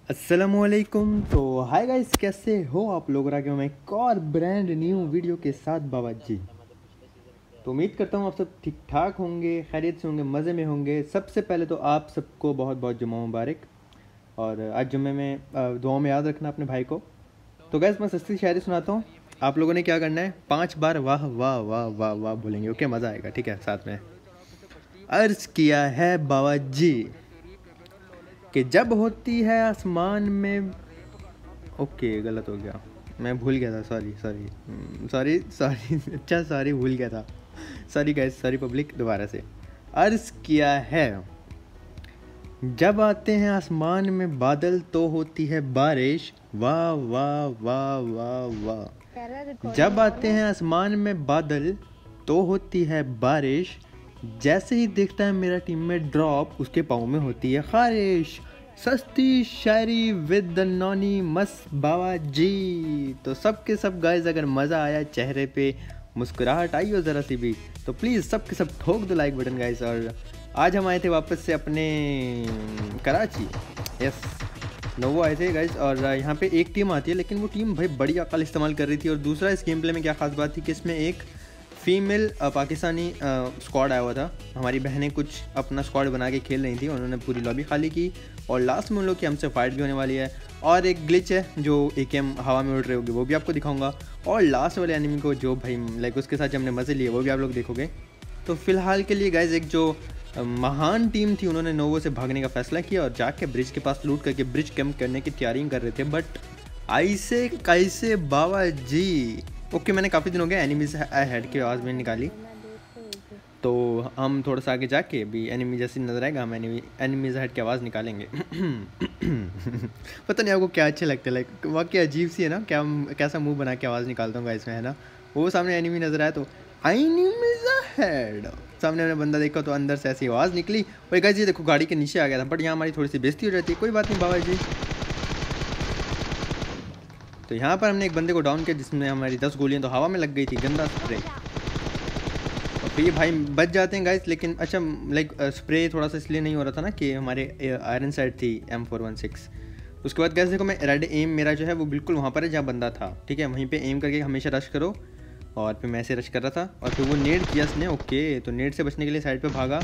अस्सलामुअलैकुम। तो hi guys, कैसे हो आप लोग? आ गया मैं एक और ब्रांड न्यू वीडियो के साथ बाबा जी। तो उम्मीद करता हूँ आप सब ठीक ठाक होंगे, खैरियत से होंगे, मज़े में होंगे। सबसे पहले तो आप सबको बहुत बहुत जुम्मा मुबारक। और आज जुम्मे में दुआओं में याद रखना अपने भाई को। तो गैस मैं सस्ती शायरी सुनाता हूँ। आप लोगों ने क्या करना है, 5 बार वाह वाह वाह वाह वाह बोलेंगे। ओके, मज़ा आएगा। ठीक है, साथ में अर्ज़ किया है बाबा जी कि जब होती है आसमान में। ओके, गलत हो गया, मैं भूल गया था। सॉरी सॉरी सॉरी सॉरी अच्छा सॉरी, भूल गया था। Sorry guys, sorry public. दोबारा से अर्ज़ किया है, जब आते हैं आसमान में बादल तो होती है बारिश। वाह वाह वाह वाह वाह। जब आते हैं आसमान में बादल तो होती है बारिश। जैसे ही देखता है मेरा टीम में ड्रॉप, उसके पाँव में होती है खारिश। सस्ती शायरी विद द नॉनी मस बाबा जी। तो सब के सब गाइस, अगर मज़ा आया, चेहरे पे मुस्कुराहट आई हो ज़रा सी भी, तो प्लीज़ सब के सब ठोक दो लाइक बटन गाइस। और आज हम आए थे वापस से अपने कराची। यस, नोवो आए थे गाइस। और यहाँ पे एक टीम आती है, लेकिन वो टीम भाई बड़ी अकल इस्तेमाल कर रही थी। और दूसरा, इस गेम प्ले में क्या खास बात थी कि इसमें एक फ़ीमेल पाकिस्तानी स्क्वाड आया हुआ था। हमारी बहनें कुछ अपना स्क्वाड बना के खेल रही थी, उन्होंने पूरी लॉबी खाली की। और लास्ट में उन लोग की हमसे फाइट भी होने वाली है। और एक ग्लिच है जो AKM हवा में उड़ रही होगी, वो भी आपको दिखाऊंगा। और लास्ट वाले एनिमी को जो भाई लाइक उसके साथ जो हमने मज़े लिए, वो भी आप लोग देखोगे। तो फ़िलहाल के लिए गाइज, एक जो महान टीम थी, उन्होंने नोवो से भागने का फैसला किया और जाके ब्रिज के पास लूट करके ब्रिज कैंप करने की तैयारी कर रहे थे। बट ऐसे कैसे बाबा जी। ओके, मैंने काफ़ी दिन हो गया एनिमीज हेड की आवाज़ में निकाली। तो हम थोड़ा सा आगे जाके भी एनिमी जैसी नज़र आएगा, हम एनिमीज हेड की आवाज़ निकालेंगे। पता नहीं आपको क्या अच्छा लगता है, लाइक वाकई अजीब सी है ना, क्या कैसा मुंह बना के आवाज़ निकालता हूँ इसमें, है ना। वो सामने एनिमी नज़र आया तो एनिमीज हेड, सामने मैंने बंदा देखा तो अंदर से ऐसी आवाज़ निकली। और गाइस, ये देखो गाड़ी के नीचे आ गया था। बट यहाँ हमारी थोड़ी सी बेइज्जती हो जाती है, कोई बात नहीं बाबा जी। तो यहाँ पर हमने एक बंदे को डाउन किया, जिसमें हमारी 10 गोलियाँ तो हवा में लग गई थी। गंदा स्प्रे। और फिर ये भाई बच जाते हैं गाइस, लेकिन अच्छा लाइक स्प्रे थोड़ा सा इसलिए नहीं हो रहा था ना कि हमारे आयरन साइड थी M416। उसके बाद गाइस देखो, मैं रेड एम मेरा जो है वो बिल्कुल वहाँ पर है जहाँ बंदा था। ठीक है, वहीं पे एम करके हमेशा रश करो। और फिर मैं ऐसे रश कर रहा था और फिर वो नेड किया इसने। ओके, तो नेड से बचने के लिए साइड पे भागा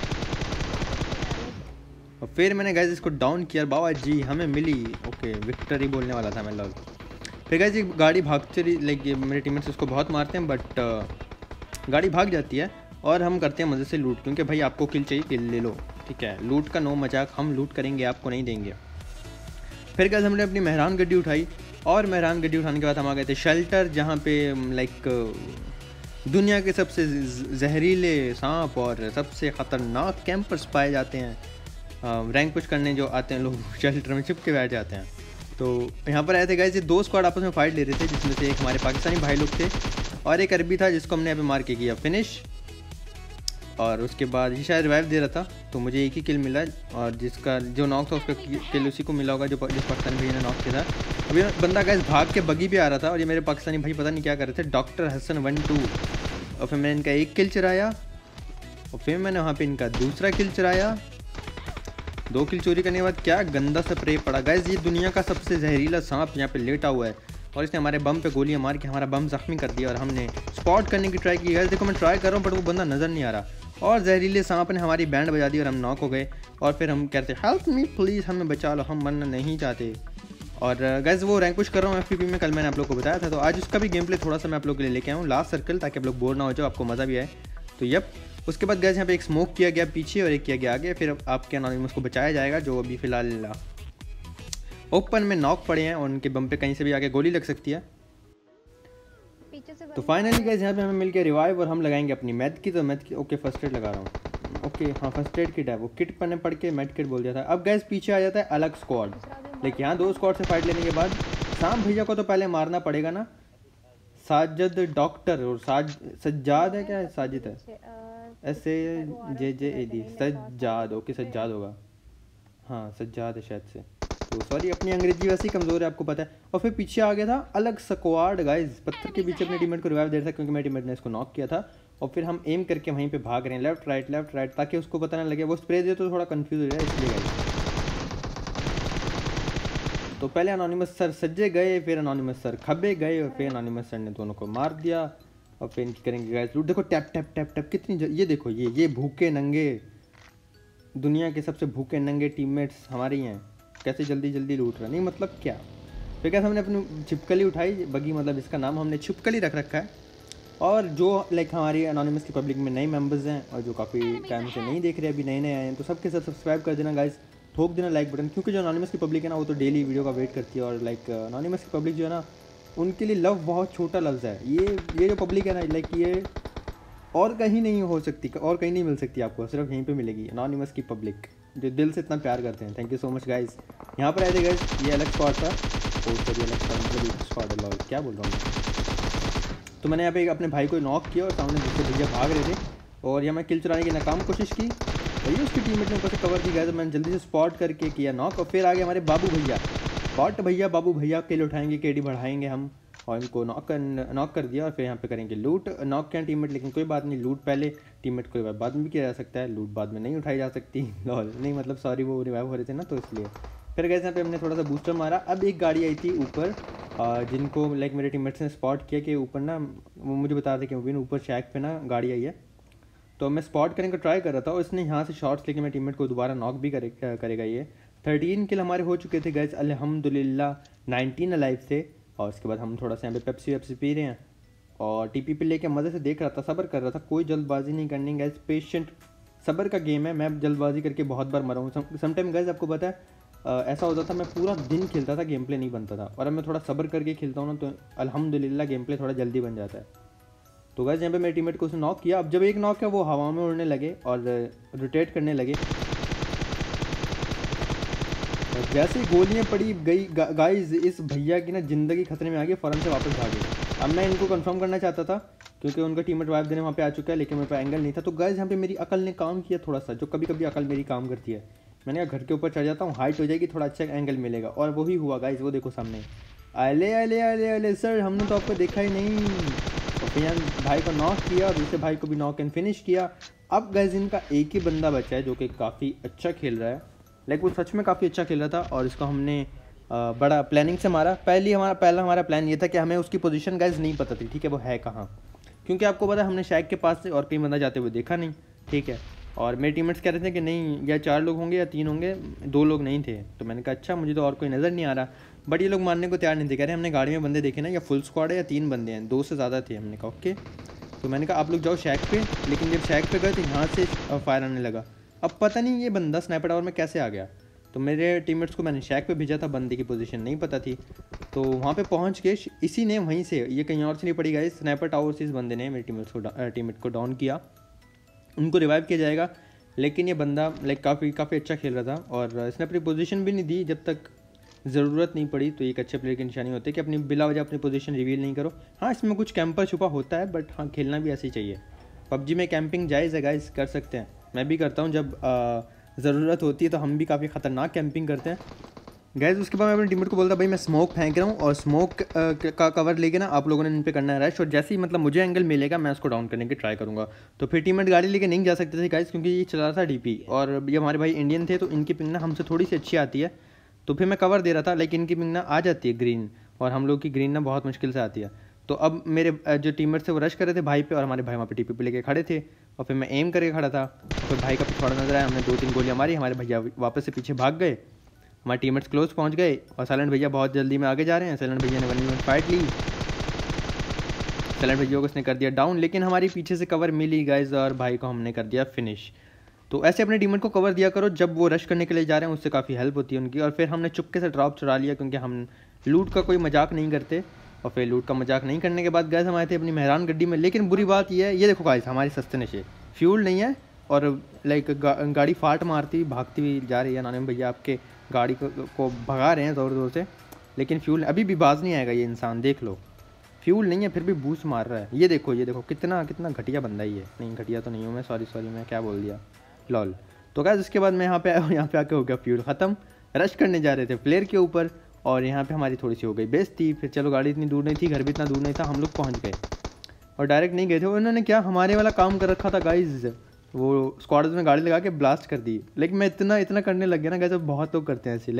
और फिर मैंने गाइस इसको डाउन किया। बाबा जी हमें मिली। ओके, विक्ट्री बोलने वाला था मैं लोग। फिर गाइस ये गाड़ी भागती रही, लाइक मेरे टीममेट्स उसको बहुत मारते हैं, बट गाड़ी भाग जाती है। और हम करते हैं मज़े से लूट, क्योंकि भाई आपको किल चाहिए, किल ले लो। ठीक है, लूट का नो मजाक, हम लूट करेंगे, आपको नहीं देंगे। फिर गाइस हमने अपनी मेहरान गड्डी उठाई। और मेहरान गड्डी उठाने के बाद हम आ गए थे शेल्टर, जहाँ पे लाइक दुनिया के सबसे जहरीले सांप और सबसे ख़तरनाक कैंपर्स पाए जाते हैं। रैंक पुश करने जो आते हैं लोग, शेल्टर में छिप के बैठ जाते हैं। तो यहाँ पर आए थे गाइस, ये 2 स्क्वाड आपस में फाइट ले रहे थे, जिसमें से एक हमारे पाकिस्तानी भाई लोग थे और एक अरबी था, जिसको हमने यहाँ पे मार के किया फिनिश। और उसके बाद ये शायद रिवाइव दे रहा था, तो मुझे एक ही किल मिला। और जिसका जो नॉक था उसका किल उसी को मिला होगा, जिस पाकिस्तानी भैया ने नॉक किया था। अभी बंदा गाइस भाग के बगी पे आ रहा था, और ये मेरे पाकिस्तानी भाई पता नहीं क्या कर रहे थे, डॉक्टर हसन 1-2। और फिर मैंने इनका एक किल चुराया। और फिर मैंने वहाँ पर इनका दूसरा किल चुराया। 2 किल चोरी करने के बाद क्या गंदा स्प्रे पड़ा गाइस। ये दुनिया का सबसे जहरीला सांप यहाँ पे लेटा हुआ है, और इसने हमारे बम पे गोलियां मार के हमारा बम जख्मी कर दिया। और हमने स्पॉट करने की ट्राई की। गाइस देखो, मैं ट्राई कर रहा हूँ, बट वो बंदा नज़र नहीं आ रहा। और जहरीले सांप ने हमारी बैंड बजा दी और हम नॉक हो गए। और फिर हम कहते हेल्प मी प्लीज़, हमें बचा लो, हम मरना नहीं चाहते। और गाइस वो रैंक पुश कर रहा हूँ FPP में, कल मैंने आप लोग को बताया था। तो आज उसका भी गेम प्ले थोड़ा सा मैं आप लोग के लिए लेके आया हूँ, लास्ट सर्कल, ताकि आप लोग बोर ना हो जाओ, आपको मज़ा भी आए। तो यप, उसके बाद गाइस यहाँ पे एक स्मोक किया गया पीछे और एक किया गया आगे। फिर आपके अनोनिमस को बचाया जाएगा, जो अभी फ़िलहाल ओपन में नॉक पड़े हैं और उनके बम पे कहीं से भी आगे गोली लग सकती है। तो फाइनली गाइस यहाँ पे हमें मिल गया रिवाइव, और हम लगाएंगे अपनी मैथ की। तो मैथ की ओके, फर्स्ट एड लगा रहा हूँ। ओके हाँ, फर्स्ट एड किट है, वो किट पढ़ने पढ़ के मैथ किट बोल दिया था। अब गाइस पीछे आ जाता है अलग स्क्वाड, लेकिन यहाँ 2 स्क्वाड से फाइट लेने के बाद सांप भैया को तो पहले मारना पड़ेगा ना। साजिद डॉक्टर और सज्जाद है, क्या है, साजिद है, SAJJAD, सज्जाद। ओके सज्जाद होगा, हाँ सज्जाद है शायद से। तो सॉरी, अपनी अंग्रेजी वैसे ही कमज़ोर है, आपको पता है। और फिर पीछे आ गया था अलग स्क्वाड गाइस, पत्थर के पीछे अपने टीममेट को रिवाइव दे रहा था, क्योंकि मेरे टीममेट ने इसको नॉक किया था। और फिर हम एम करके वहीं पे भाग रहे हैं, लेफ्ट राइट, ताकि उसको पता ना लगे। वो स्प्रे दे तो थोड़ा कंफ्यूज हो जाए, इसलिए गाइस। तो पहले अनोनिमस सर सज्जे गए, फिर अनोनिमस सर खबे गए, और फिर अनोनिमस सर ने दोनों को मार दिया। और फिर इनकी करेंगे गाइस लूट। देखो टैप टैप टैप टैप कितनी ये देखो, ये भूखे नंगे, दुनिया के सबसे भूखे नंगे टीममेट्स हमारे ही हैं, कैसे जल्दी जल्दी लूट रहा। नहीं मतलब क्या। फिर कैसे हमने अपनी छिपकली उठाई, बगी मतलब इसका नाम हमने छिपकली रख रखा है। और जो लाइक हमारी अनोनिमस की पब्लिक में नए मेंबर्स हैं और जो काफ़ी टाइम से नहीं देख रहे, अभी नए नए आए हैं, तो सबके साथ सब्सक्राइब कर देना गाइस, ठोक देना लाइक बटन। क्योंकि जो अनोनिमस की पब्लिक है ना, वो तो डेली वीडियो का वेट करती है। और लाइक अनोनिमस की पब्लिक जो है ना, उनके लिए लव बहुत छोटा लफ्ज़ है। ये जो पब्लिक है ना, लाइक ये और कहीं नहीं हो सकती, और कहीं नहीं मिल सकती आपको, सिर्फ यहीं पे मिलेगी अनोनिमस की पब्लिक जो दिल से इतना प्यार करते हैं। Thank you so much guys. यहाँ पर आए थे गाइस, ये अलग स्पॉट था, अलग स्पॉट है, लॉल क्या बोल रहा हूँ। तो मैंने यहाँ पे अपने भाई को नॉक किया और सामने दूसरे भैया भाग रहे थे, और यहाँ मैं किल चुराने की नाकाम कोशिश की, वही उसकी टीममेट ने ऊपर से कवर की गया। तो मैंने जल्दी से स्पॉट करके किया नॉक, और फिर आगे हमारे बाबू भैया, बॉट भैया, बाबू भैया किल उठाएंगे, केडी बढ़ाएंगे हम, और इनको नॉक कर दिया। और फिर यहाँ पे करेंगे लूट। नॉक किया टीममेट, लेकिन कोई बात नहीं, लूट पहले टीममेट को रिवाइव बाद में भी किया जा सकता है, लूट बाद में नहीं उठाई जा सकती। लॉल नहीं मतलब सॉरी, वो रिवाइव हो रहे थे ना, तो इसलिए। फिर गए यहाँ पे हमने थोड़ा सा बूस्टर मारा। अब एक गाड़ी आई थी ऊपर, जिनको लाइक मेरे टीममेट्स ने स्पॉट किया कि ऊपर ना, वो मुझे बता रहे कि मुबीन ऊपर शैक पे ना गाड़ी आई है। तो मैं स्पॉट करने का ट्राई कर रहा था, और इसने यहाँ से शॉट्स लेके मेरे टीममेट को दोबारा नॉक भी करेगा। ये 13 किल हमारे हो चुके थे गाइस, अल्हम्दुलिल्लाह 19 अलाइव थे। और उसके बाद हम थोड़ा सा यहाँ पे पेप्सी पी रहे हैं, और टीपी पे लेके मज़े से देख रहा था, सब्र कर रहा था, कोई जल्दबाजी नहीं करनी गाइस, पेशेंट सब्र का गेम है। मैं जल्दबाजी करके बहुत बार मरा हूँ समटाइम गाइस, आपको पता है ऐसा होता था मैं पूरा दिन खेलता था, गेम प्ले नहीं बनता था, और अब मैं थोड़ा सब्र करके खेलता हूँ ना, तो अल्हम्दुलिल्लाह गेम प्ले थोड़ा जल्दी बन जाता है। तो गाइस यहाँ पे मेरे टीममेट को उसने नॉक किया। अब जब एक नॉक है वो हवा में उड़ने लगे और रोटेट करने लगे, और जैसे ही गोलियाँ पड़ी गई गाइस, इस भैया की ना ज़िंदगी खतरे में आ गई, फ़ौरन से वापस भागे। अब मैं इनको कंफर्म करना चाहता था क्योंकि उनका टीममेट वाइफ देने वहाँ पे आ चुका है, लेकिन मेरे पास एंगल नहीं था। तो गाइस यहाँ पे मेरी अकल ने काम किया थोड़ा सा, जो कभी कभी अकल मेरी काम करती है। मैंने कहा घर के ऊपर चढ़ जाता हूँ, हाइट हो जाएगी, थोड़ा अच्छा एंगल मिलेगा, और वही हुआ गाइस। वो देखो सामने, अले अले अले अले सर, हमने तो आपको देखा ही नहीं। तो फिर भाई को नॉक किया, और दूसरे भाई को भी नॉक एंड फिनिश किया। अब गाइस इनका एक ही बंदा बचा है जो कि काफ़ी अच्छा खेल रहा है, लाइक वो सच में काफ़ी अच्छा खेल रहा था, और इसको हमने बड़ा प्लानिंग से मारा। पहला हमारा प्लान ये था कि हमें उसकी पोजीशन गाइस नहीं पता थी, ठीक है, वो है कहाँ, क्योंकि आपको पता है हमने शैक के पास से और कहीं बंदा जाते हुए देखा नहीं, ठीक है। और मेरे टीममेट्स कह रहे थे कि नहीं, या 4 लोग होंगे या 3 होंगे, 2 लोग नहीं थे। तो मैंने कहा अच्छा, मुझे तो और कोई नज़र नहीं आ रहा। बट ये लोग मानने को तैयार नहीं थे, कह रहे हमने गाड़ी में बंदे देखे ना, या फुल स्क्वाड है या 3 बंदे हैं, 2 से ज़्यादा थे। हमने कहा ओके। तो मैंने कहा आप लोग जाओ शैक पे, लेकिन जब शैक पे गए तो यहाँ से फायर आने लगा। अब पता नहीं ये बंदा स्नाइपर टावर में कैसे आ गया। तो मेरे टीममेट्स को मैंने शैक पे भेजा था, बंदे की पोजीशन नहीं पता थी। तो वहाँ पे पहुँच के इसी ने वहीं से, ये कहीं और से नहीं पड़ी गई, स्नाइपर टावर से इस बंदे ने मेरे टीममेट को डाउन किया। उनको रिवाइव किया जाएगा, लेकिन ये बंदा लाइक काफ़ी अच्छा खेल रहा था, और इसने अपनी पोजीशन भी नहीं दी जब तक ज़रूरत नहीं पड़ी। तो एक अच्छे प्लेयर की निशानी होती है कि अपनी बिला वजह अपनी पोजीशन रिवील नहीं करो। हाँ, इसमें कुछ कैंपर छुपा होता है, बट हाँ खेलना भी ऐसे ही चाहिए। पबजी में कैंपिंग जायज़ है गाइस, कर सकते हैं, मैं भी करता हूँ जब ज़रूरत होती है, तो हम भी काफ़ी ख़तरनाक कैंपिंग करते हैं गाइस। उसके बाद मैं अपने टीममेट को बोलता भाई मैं स्मोक फेंक रहा हूँ, और स्मोक का कवर लेके ना आप लोगों ने इन पे करना है रश, और जैसे ही मतलब मुझे एंगल मिलेगा मैं उसको डाउन करने की ट्राई करूँगा। तो फिर टीममेट गाड़ी लेके नहीं जा सकते थे गाइस, क्योंकि ये चला रहा था डीपी, और ये हमारे भाई इंडियन थे, तो इनकी पिंग ना हमसे थोड़ी सी अच्छी आती है। तो फिर मैं कवर दे रहा था, लेकिन इनकी पिंग ना आ जाती है ग्रीन, और हम लोग की ग्रीन ना बहुत मुश्किल से आती है। तो अब मेरे जो टीममेट थे वो रश कर रहे थे भाई पे, और हमारे भाई वहाँ पे टीपी पे लेके खड़े थे, और फिर मैं एम करके खड़ा था। फिर भाई का पिछवाड़ा नजर आया, हमने 2-3 गोलियाँ मारी, हमारे भैया वापस से पीछे भाग गए, हमारे टीममेट्स क्लोज पहुंच गए, और साइलेंट भैया बहुत जल्दी में आगे जा रहे हैं। साइलेंट भैया ने 1v1 फाइट ली, साइलेंट भैया को उसने कर दिया डाउन, लेकिन हमारी पीछे से कवर मिली गाइस, और भाई को हमने कर दिया फिनिश। तो ऐसे अपने टीममेट को कवर दिया करो जब वो रश करने के लिए जा रहे हैं, उससे काफ़ी हेल्प होती है उनकी। और फिर हमने चुपके से ड्रॉप चुरा लिया, क्योंकि हम लूट का कोई मजाक नहीं करते। और फिर लूट का मजाक नहीं करने के बाद गाइस हम आए थे अपनी मेहरान गड्डी में, लेकिन बुरी बात ये है, ये देखो गाइस हमारी सस्ते नशे, फ्यूल नहीं है, और लाइक गाड़ी फाट मारती भागती हुई जा रही है। नानिम भैया आपके गाड़ी को भगा रहे हैं ज़ोर ज़ोर से, लेकिन फ्यूल अभी भी बाज नहीं आएगा। ये इंसान देख लो, फ्यूल नहीं है फिर भी बूस्ट मार रहा है। ये देखो कितना घटिया बंदा ही है। नहीं घटिया तो नहीं हूँ मैं, सॉरी मैं क्या बोल दिया, लॉल। तो गाइस उसके बाद मैं यहाँ पे आके हो गया फ्यूल ख़त्म। रश करने जा रहे थे प्लेयर के ऊपर, और यहाँ पे हमारी थोड़ी सी हो गई बेइज्जती। फिर चलो गाड़ी इतनी दूर नहीं थी, घर भी इतना दूर नहीं था, हम लोग पहुँच गए, और डायरेक्ट नहीं गए थे। उन्होंने क्या हमारे वाला काम कर रखा था गाइस, वो स्क्वाड्स में गाड़ी लगा के ब्लास्ट कर दी। लेकिन मैं इतना करने लग गया ना गाइस, अब बहुत लोग करते हैं ऐसे, लाइक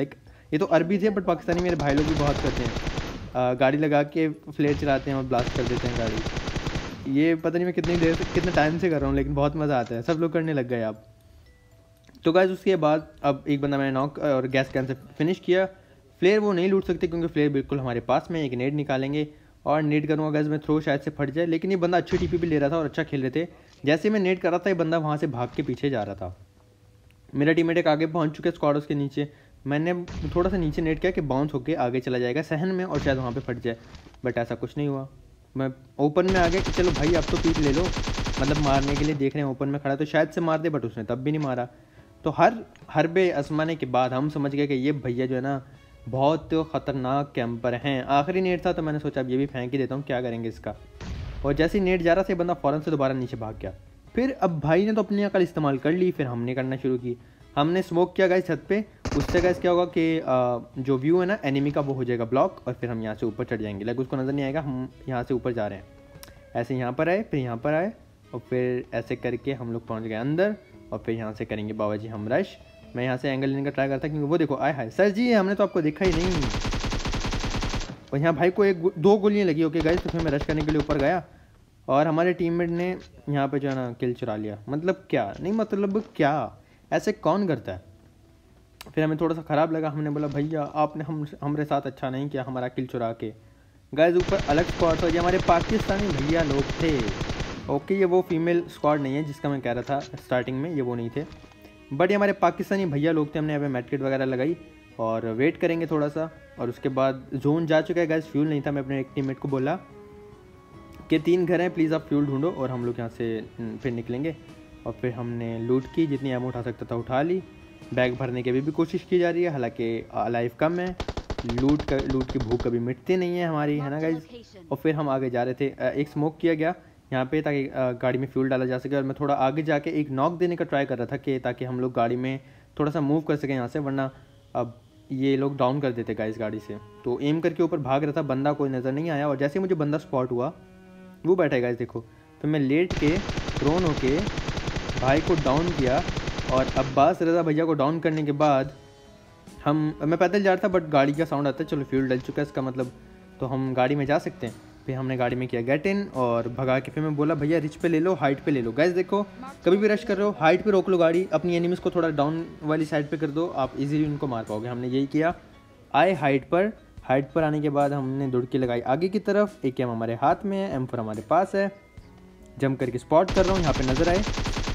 ये तो अरबी थे, बट पाकिस्तानी मेरे भाई लोग भी बहुत करते हैं। गाड़ी लगा के फ्लेयर चलाते हैं और ब्लास्ट कर देते हैं गाड़ी। ये पता नहीं मैं कितने टाइम से कर रहा हूँ, लेकिन बहुत मज़ा आता है, सब लोग करने लग गए आप। तो गाइस उसके बाद अब एक बंदा मैंने नॉक और गैस कैन से फिनिश किया। फ्लेयर वो नहीं लूट सकते क्योंकि फ्लेयर बिल्कुल हमारे पास में। एक नेड निकालेंगे और नेड करूँगा गैस में थ्रो, शायद से फट जाए, लेकिन ये बंदा अच्छी टीपी भी ले रहा था और अच्छा खेल रहे थे। जैसे मैं नेड कर रहा था, ये बंदा वहाँ से भाग के पीछे जा रहा था। मेरा टीममेट एक आगे पहुँच चुके स्क्वाड उसके नीचे। मैंने थोड़ा सा नीचे नेट किया कि बाउंस होकर आगे चला जाएगा सहन में और शायद वहाँ पर फट जाए, बट ऐसा कुछ नहीं हुआ। मैं ओपन में आ गया कि चलो भाई अब तो पीक ले लो, मतलब मारने के लिए देख रहे हैं, ओपन में खड़ा तो शायद से मार दे, बट उसने तब भी नहीं मारा। तो हर बे आजमाने के बाद हम समझ गए कि ये भैया जो है ना बहुत ख़तरनाक कैंपर हैं। आखिरी नेट था तो मैंने सोचा अब ये भी फेंक ही देता हूँ, क्या करेंगे इसका। और जैसे ही नेट जा रहा था, बंदा फ़ौरन से दोबारा नीचे भाग गया। फिर अब भाई ने तो अपनी अकल इस्तेमाल कर ली, फिर हमने करना शुरू की। हमने स्मोक किया गाइस छत पे, उससे गाइस क्या होगा कि जो व्यू है ना एनिमी का वो हो जाएगा ब्लॉक, और फिर हम यहाँ से ऊपर चढ़ जाएंगे। लाइक उसको नज़र नहीं आएगा हम यहाँ से ऊपर जा रहे हैं। ऐसे यहाँ पर आए, फिर यहाँ पर आए, और फिर ऐसे करके हम लोग पहुँच गए अंदर, और फिर यहाँ से करेंगे बाबा जी हम रश। मैं यहाँ से एंगल लेने का ट्राई करता क्योंकि वो देखो आए हाय सर जी, हमने तो आपको देखा ही नहीं। और यहाँ भाई को 2 गोलियाँ लगी। ओके गाइस, तो फिर मैं रश करने के लिए ऊपर गया और हमारे टीममेट ने यहाँ पे जो है ना किल चुरा लिया। मतलब क्या नहीं, मतलब क्या, ऐसे कौन करता है। फिर हमें थोड़ा सा ख़राब लगा, हमने बोला भैया आपने हमारे साथ अच्छा नहीं किया हमारा किल चुरा के। गाइस ऊपर अलग स्क्वाड था, ये हमारे पाकिस्तानी भैया लोग थे। ओके ये वो फीमेल स्क्वाड नहीं है जिसका मैं कह रहा था स्टार्टिंग में, ये वो नहीं थे, बट ये हमारे पाकिस्तानी भैया लोग थे। हमने यहाँ पे मेडकिट वगैरह लगाई और वेट करेंगे थोड़ा सा, और उसके बाद जोन जा चुका है गाइस। फ्यूल नहीं था, मैं अपने एक टीममेट को बोला कि 3 घर हैं प्लीज़ आप फ्यूल ढूंढो, और हम लोग यहाँ से फिर निकलेंगे। और फिर हमने लूट की, जितनी एमो उठा सकता था उठा ली। बैग भरने की भी कोशिश की जा रही है, हालांकि लाइफ कम है। लूट की भूख कभी मिटती नहीं है हमारी, है ना गाइज। और फिर हम आगे जा रहे थे, एक स्मोक किया गया यहाँ पे ताकि गाड़ी में फ्यूल डाला जा सके, और मैं थोड़ा आगे जाके एक नॉक देने का ट्राई कर रहा था कि ताकि हम लोग गाड़ी में थोड़ा सा मूव कर सकें यहाँ से, वरना अब ये लोग डाउन कर देते गाइस गाड़ी से। तो एम करके ऊपर भाग रहा था, बंदा कोई नज़र नहीं आया, और जैसे मुझे बंदा स्पॉट हुआ वो बैठा है गाइस देखो। फिर मैं लेट के प्रोन होके भाई को डाउन किया, और अब्बास रज़ा भैया को डाउन करने के बाद मैं पैदल जा रहा था, बट गाड़ी का साउंड आता है, चलो फ्यूल डल चुका है इसका मतलब तो हम गाड़ी में जा सकते हैं। फिर हमने गाड़ी में किया गेट इन और भगा के, फिर मैं बोला भैया रिच पे ले लो, हाइट पे ले लो। गाइस देखो कभी भी रश कर रहे हो हाइट पे रोक लो गाड़ी, अपनी एनिमीज़ को थोड़ा डाउन वाली साइड पे कर दो, आप इजीली उनको मार पाओगे। हमने यही किया, आए हाइट पर आने के बाद हमने दुड़की लगाई आगे की तरफ। एक एम हमारे हाथ में है, M4 हमारे पास है, जम करके स्पॉट कर रहा हूँ, यहाँ पे नज़र आए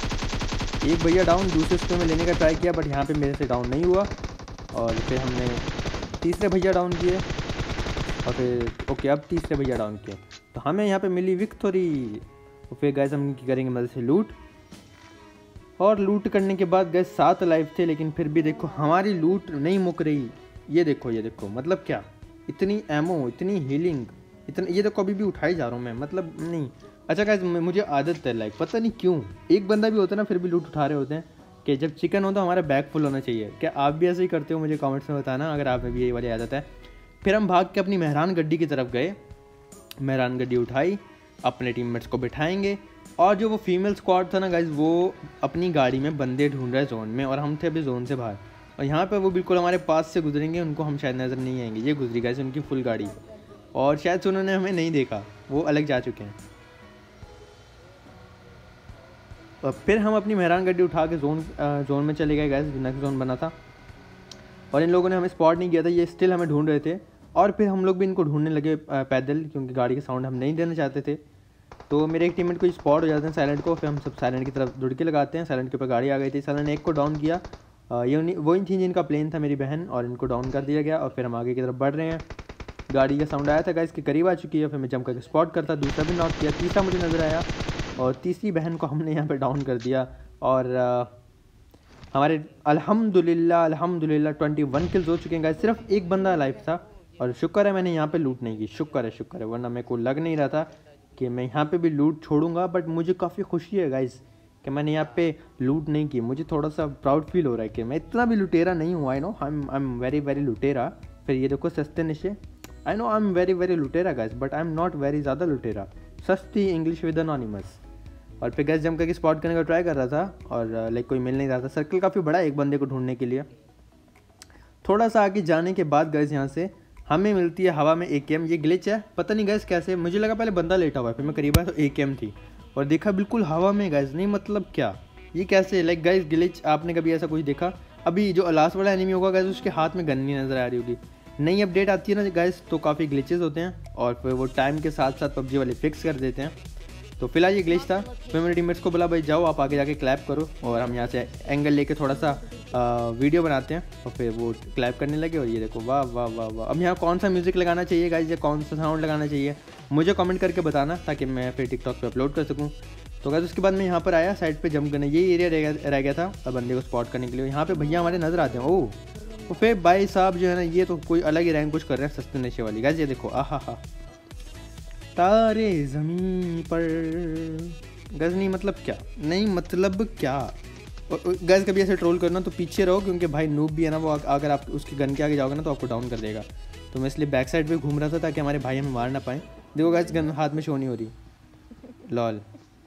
एक भैया डाउन। दूसरे स्प्रे में लेने का ट्राई किया, बट यहाँ पे मेरे से डाउन नहीं हुआ, और फिर हमने तीसरे भैया डाउन किए, और फिर ओके अब तीसरे भैया डाउन किए, तो हमें यहाँ पे मिली विक्टोरी। और फिर गैस हम करेंगे मज़े से लूट, और लूट करने के बाद गैस 7 लाइव थे, लेकिन फिर भी देखो हमारी लूट नहीं मुक रही। ये देखो मतलब क्या, इतनी एमो, इतनी हीलिंग, इतना, ये देखो अभी भी उठाई जा रहा हूँ मैं, मतलब नहीं। अच्छा गाइस मुझे आदत है, लाइक पता नहीं क्यों एक बंदा भी होता है ना फिर भी लूट उठा रहे होते हैं, कि जब चिकन हो तो हमारा बैग फुल होना चाहिए। क्या आप भी ऐसे ही करते हो? मुझे कमेंट्स में बताना अगर आप में भी ये वाली आदत है। फिर हम भाग के अपनी मेहरान गड्डी की तरफ गए, मेहरान गड्डी उठाई, अपने टीममेट्स को बिठाएंगे, और जो वो फीमेल स्क्वाड था ना गाइज वो अपनी गाड़ी में बंदे ढूंढ रहे जोन में, और हम थे अभी जोन से बाहर, और यहाँ पे वो बिल्कुल हमारे पास से गुजरेंगे, उनको हम शायद नज़र नहीं आएंगे। ये गुजरी गाइज उनकी फुल गाड़ी, और शायद से उन्होंने हमें नहीं देखा, वो अलग जा चुके हैं। और फिर हम अपनी मेहरान गड्डी उठा के जोन में चले गए गाइस, नेक्स्ट जोन बना था, और इन लोगों ने हमें स्पॉट नहीं किया था, ये स्टिल हमें ढूंढ रहे थे, और फिर हम लोग भी इनको ढूंढने लगे पैदल, क्योंकि गाड़ी का साउंड हम नहीं देना चाहते थे। तो मेरे एक टीममेट को स्पॉट हो जाते हैं साइलेंट को, फिर हम सब साइलेंट की तरफ दुड़के लगाते हैं। साइलेंट के ऊपर गाड़ी आ गई थी, साइलेंट एक को डाउन किया, ये वही थी जिनका प्लेन था मेरी बहन, और इनको डाउन कर दिया गया। और फिर हम आगे की तरफ बढ़ रहे हैं, गाड़ी का साउंड आया था गाइस के करीब आ चुकी है, फिर मैं जंप करके स्पॉट करता, दूसरा भी नॉक किया, तीसरा मुझे नज़र आया, और तीसरी बहन को हमने यहाँ पर डाउन कर दिया। और हमारे अल्हम्दुलिल्लाह 21 किल्स हो चुके हैं गाइस, सिर्फ एक बंदा लाइव था, और शुक्र है मैंने यहाँ पे लूट नहीं की, शुक्र है, वरना मेरे को लग नहीं रहा था कि मैं यहाँ पे भी लूट छोड़ूंगा। बट मुझे काफ़ी खुशी है गाइस कि मैंने यहाँ पे लूट नहीं की, मुझे थोड़ा सा प्राउड फील हो रहा है कि मैं इतना भी लुटेरा नहीं हूँ। I know I am very लुटेरा। फिर ये देखो सस्ते नशे, I know I am very लुटेरा guys, but I am not very ज़्यादा लुटेरा। सस्ती इंग्लिश विद एनोनिमस। और फिर गैस जम करके स्पॉट करने का ट्राई कर रहा था, और लाइक कोई मिल नहीं रहा था, सर्कल काफ़ी बड़ा है एक बंदे को ढूंढने के लिए। थोड़ा सा आगे जाने के बाद गैस यहाँ से हमें मिलती है हवा में AKM। ये ग्लिच है, पता नहीं गैस कैसे, मुझे लगा पहले बंदा लेटा हुआ है, फिर मैं करीब आया तो AKM थी और देखा बिल्कुल हवा में गैस। नहीं मतलब क्या, ये कैसे, लाइक गैस ग्लिच आपने कभी ऐसा कुछ देखा? अभी जो लास्ट वाला एनिमी होगा गैस उसके हाथ में गन नहीं नज़र आ रही होगी। नई अपडेट आती है ना गैस तो काफ़ी ग्लिचेस होते हैं और फिर वो टाइम के साथ साथ PUBG वाले फिक्स कर देते हैं। तो फिलहाल ये ग्लिच था। फिर मेरे टीममेट्स को बोला भाई जाओ आप आगे जाके क्लैप करो, और हम यहाँ से एंगल लेके थोड़ा सा वीडियो बनाते हैं और फिर वो क्लैप करने लगे। और ये देखो वाह वाह वाह वाह। अब यहाँ कौन सा म्यूज़िक लगाना चाहिए गाइस या कौन सा साउंड लगाना चाहिए मुझे कमेंट करके बताना, ताकि मैं फिर टिकटॉक पे अपलोड कर सकूँ। तो गाइस उसके बाद मैं यहाँ पर आया साइड पे जंप करने, ये एरिया रह गया था अब बंदे को स्पॉट करने के लिए। यहाँ पे भैया हमारे नज़र आते हैं। ओह तो फिर भाई साहब जो है ना ये तो कोई अलग ही रैंक कुछ कर रहे हैं सस्ते नशे वाली। गाइस ये देखो आहा हा, तारे ज़मीन पर। गज़ नहीं मतलब क्या, नहीं मतलब क्या। और गैस कभी ऐसे ट्रोल करना तो पीछे रहो, क्योंकि भाई नूब भी है ना वो, अगर आप उसकी गन के आगे जाओगे ना तो आपको डाउन कर देगा। तो मैं इसलिए बैक साइड पे घूम रहा था ताकि हमारे भाई हमें मार ना पाएँ। देखो गैस गन हाथ में शो नहीं हो रही। लॉल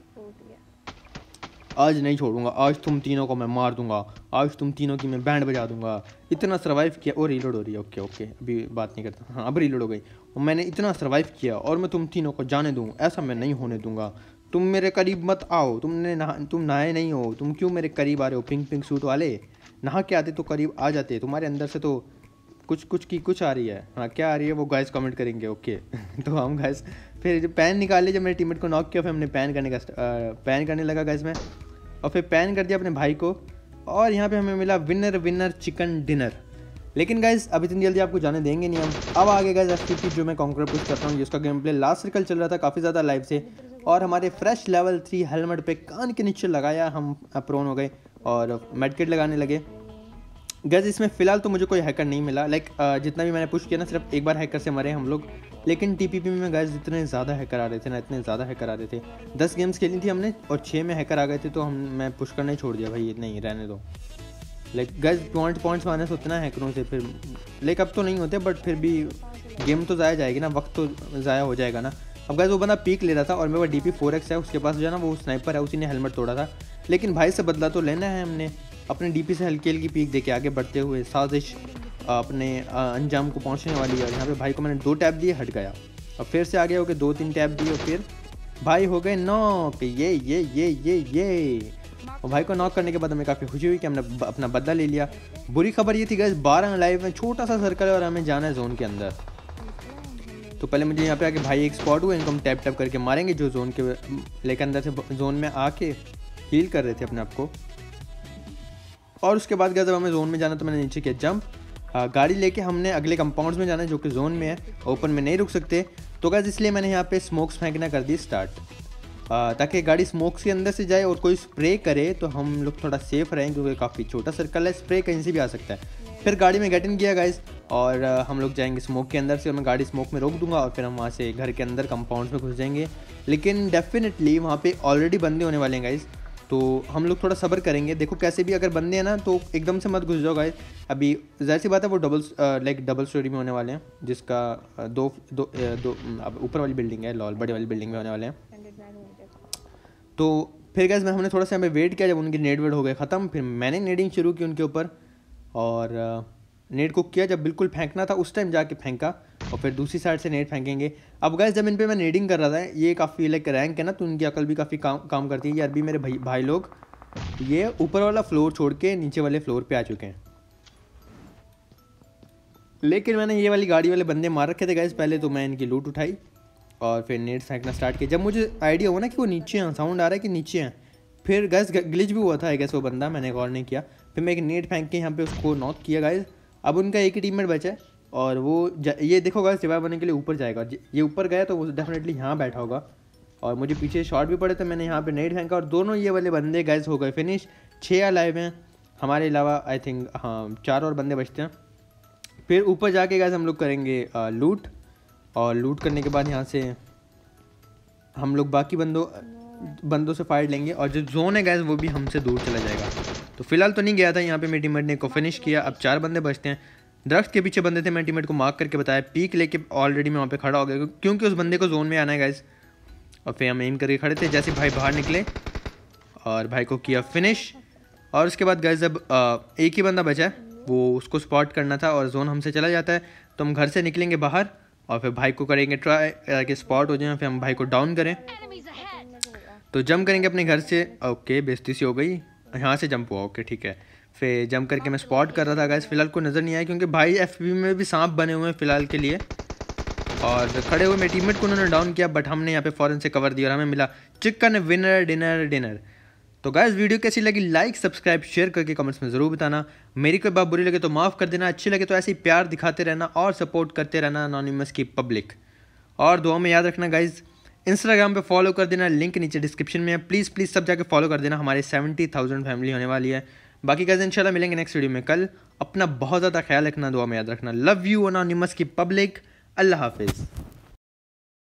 आज नहीं छोड़ूंगा, आज तुम तीनों को मैं मार दूंगा, आज तुम तीनों की मैं बैंड बजा दूंगा। इतना सर्वाइव किया। और रीलोड हो रही है, ओके ओके अभी बात नहीं करता। हाँ अब रीलोड हो गई। और मैंने इतना सर्वाइव किया और मैं तुम तीनों को जाने दूँ, ऐसा मैं नहीं होने दूंगा। तुम मेरे करीब मत आओ, तुम नहाए नहीं हो, तुम क्यों मेरे करीब आ रहे हो? पिंक पिंक सूट वाले नहा के आते तो करीब आ जाते, तुम्हारे अंदर से तो कुछ आ रही है। हाँ क्या आ रही है वो गाइस कमेंट करेंगे, ओके। तो हम गाइस फिर जब पैन निकाले, जब मेरे टीममेट को नॉक किया फिर हमने पैन करने लगा गाइस मैं, और फिर पैन कर दिया अपने भाई को। और यहाँ पे हमें मिला विनर चिकन डिनर। लेकिन गाइस अब इतनी जल्दी आपको जाने देंगे नहीं हम। अब आगे गाइस FTP जो मैं कॉन्कर पुश करता हूँ, जिसका गेम प्ले लास्ट सर्कल चल रहा था काफ़ी ज़्यादा लाइव से, और हमारे फ्रेश लेवल 3 हेलमेट पे कान के नीचे लगाया, हम प्रोन हो गए और मेडकिट लगाने लगे। गाइस इसमें फ़िलहाल तो मुझे कोई हैकर नहीं मिला, लाइक जितना भी मैंने पुश किया ना सिर्फ एक बार हैकर से मरे हम लोग। लेकिन TPP में गाइस इतने ज़्यादा हैकर आ रहे थे ना, इतने ज़्यादा हैकर आ रहे थे। 10 गेम्स खेली थी हमने और 6 में हैकर आ गए थे, तो मैं पुश करना ही छोड़ दिया भाई, नहीं रहने दो। लाइक गाइस पॉइंट्स माइनस होते ना हैकरों से फिर, लाइक अब तो नहीं होते बट फिर भी गेम तो ज़ाया जाएगी ना, वक्त तो ज़ाया हो जाएगा ना। अब गाइस वो बंदा पीक ले रहा था और मेरे पास DP 4X है, उसके पास जो है ना वो स्नाइपर है, उसी ने हेलमेट तोड़ा था। लेकिन भाई से बदला तो लेना है हमने, अपने DP से हल्की हल्की पीक देके आगे बढ़ते हुए साजिश अपने अंजाम को पहुँचने वाली है। और यहाँ पे भाई को मैंने 2 टैप दिए, हट गया, और फिर से आगे होके 2-3 टैप दिए और फिर भाई हो गए नॉक। ये और भाई को नॉक करने के बाद हमें काफ़ी खुशी हुई कि हमने अपना बदला ले लिया। बुरी खबर ये थी गाइस 12 लाइव में छोटा सा सर्कल है और हमें जाना है जोन के अंदर। तो पहले मुझे यहाँ पे आके भाई एक स्पॉट हुआ, इनको हम टैप टैप करके मारेंगे जो जोन के लेकर अंदर से जोन में आके हील कर रहे थे अपने आप को। और उसके बाद जब हमें जोन में जाना तो मैंने नीचे किया जंप, गाड़ी लेके हमने अगले कंपाउंड्स में जाना है जो कि जोन में है, ओपन में नहीं रुक सकते। तो गाइस इसलिए मैंने यहाँ पे स्मोक्स फेंकना कर दी स्टार्ट, ताकि गाड़ी स्मोक्स के अंदर से जाए और कोई स्प्रे करे तो हम लोग थोड़ा सेफ रहें, क्योंकि काफ़ी छोटा सर्कल है, स्प्रे कहीं से भी आ सकता है। फिर गाड़ी में गेट इन किया गाइस और हम लोग जाएंगे स्मोक के अंदर से, मैं गाड़ी स्मोक में रोक दूंगा और फिर हम वहाँ से घर के अंदर कंपाउंड्स में घुस जाएंगे। लेकिन डेफिनेटली वहाँ पे ऑलरेडी बंदे होने वाले हैं गाइस, तो हम लोग थोड़ा सब्र करेंगे। देखो कैसे भी अगर बंदे हैं ना तो एकदम से मत घुस जाओ गाइस। अभी जाहिर सी बात है वो डबल स्टोरी में होने वाले हैं, जिसका दो ऊपर वाली बिल्डिंग है, लॉल बड़ी वाली बिल्डिंग में होने वाले हैं। तो फिर गाइस हमने थोड़ा सा हमें वेट किया, जब उनके नेट वेट हो गए ख़त्म, फिर मैंने नेडिंग शुरू की उनके ऊपर और नेट को किया, जब बिल्कुल फेंकना था उस टाइम जाके फेंका और फिर दूसरी साइड से नेट फेंकेंगे। अब गाइस जब इन पे मैं नेडिंग कर रहा था, ये काफ़ी लाइक रैंक है ना तो उनकी अकल भी काफ़ी काम करती है। यार भी मेरे भाई लोग ये ऊपर वाला फ्लोर छोड़ के नीचे वाले फ्लोर पे आ चुके हैं। लेकिन मैंने ये वाली गाड़ी वाले बंदे मार रखे थे गाइस पहले, तो मैं इनकी लूट उठाई और फिर नेट फेंकना स्टार्ट किया। जब मुझे आइडिया हुआ ना कि वो नीचे हैं, साउंड आ रहा है कि नीचे हैं, फिर गाइस ग्लिच भी हुआ था आई गेस वो बंदा, मैंने गौर नहीं किया। फिर मैं एक नेट फेंक के यहाँ पे उसको नॉक किया गाइस। अब उनका एक ही टीममेट बचा है और वो ये देखो गाइस रिवाइव बनने के लिए ऊपर जाएगा। ये ऊपर गया तो वो डेफिनेटली यहाँ बैठा होगा और मुझे पीछे शॉट भी पड़े, तो मैंने यहाँ पे नेट फेंका और दोनों ये वाले बंदे गाइस हो गए फिनिश। 6 अलाइव हैं हमारे अलावा, आई थिंक हाँ 4 और बंदे बचते हैं। फिर ऊपर जाके गाइस हम लोग करेंगे लूट, और लूट करने के बाद यहाँ से हम लोग बाकी बंदों से फाइट लेंगे और जो जोन है गाइस वो भी हमसे दूर चला जाएगा। तो फिलहाल तो नहीं गया था, यहाँ पे मेरे टीममेट ने को फिनिश किया। अब 4 बंदे बचते हैं। दरख्त के पीछे बंदे थे, मेरे टीममेट को मार्क करके बताया, पीक लेके ऑलरेडी मैं वहाँ पे खड़ा हो गया क्योंकि उस बंदे को जोन में आना है गाइस। और फिर हम एम करके खड़े थे, जैसे भाई बाहर निकले और भाई को किया फिनिश। और उसके बाद गाइस अब एक ही बंदा बचा है वो उसको स्पॉट करना था और जोन हमसे चला जाता है, तो हम घर से निकलेंगे बाहर और फिर भाई को करेंगे ट्राई कि स्पॉट हो जाए, फिर हम भाई को डाउन करें। तो जंप करेंगे अपने घर से। ओके बेइज्जती सी हो गई, यहाँ से जंप हुआ। ओके ठीक है, फिर जंप करके मैं स्पॉट कर रहा था गाइस, फिलहाल को नज़र नहीं आया क्योंकि भाई एफपी में भी सांप बने हुए हैं फ़िलहाल के लिए, और खड़े हुए मेरे टीममेट को उन्होंने डाउन किया, बट हमने यहाँ पे फ़ौरन से कवर दिया और हमें मिला चिकन विनर डिनर डिनर। तो गाइस वीडियो कैसी लगी लाइक सब्सक्राइब शेयर करके कमेंट्स में ज़रूर बताना। मेरी कोई बात बुरी लगे तो माफ़ कर देना, अच्छी लगे तो ऐसे ही प्यार दिखाते रहना और सपोर्ट करते रहना एनोनिमस की पब्लिक। और दुआ में याद रखना गाइस, इंस्टाग्राम पे फॉलो कर देना, लिंक नीचे डिस्क्रिप्शन में है, प्लीज़ सब जाके फॉलो कर देना, हमारे 70,000 फैमिली होने वाली है। बाकी गाइस इंशाल्लाह मिलेंगे नेक्स्ट वीडियो में कल। अपना बहुत ज़्यादा ख्याल रखना, दुआ में याद रखना। लव यू एनोनिमस की पब्लिक। अल्लाह हाफिज़।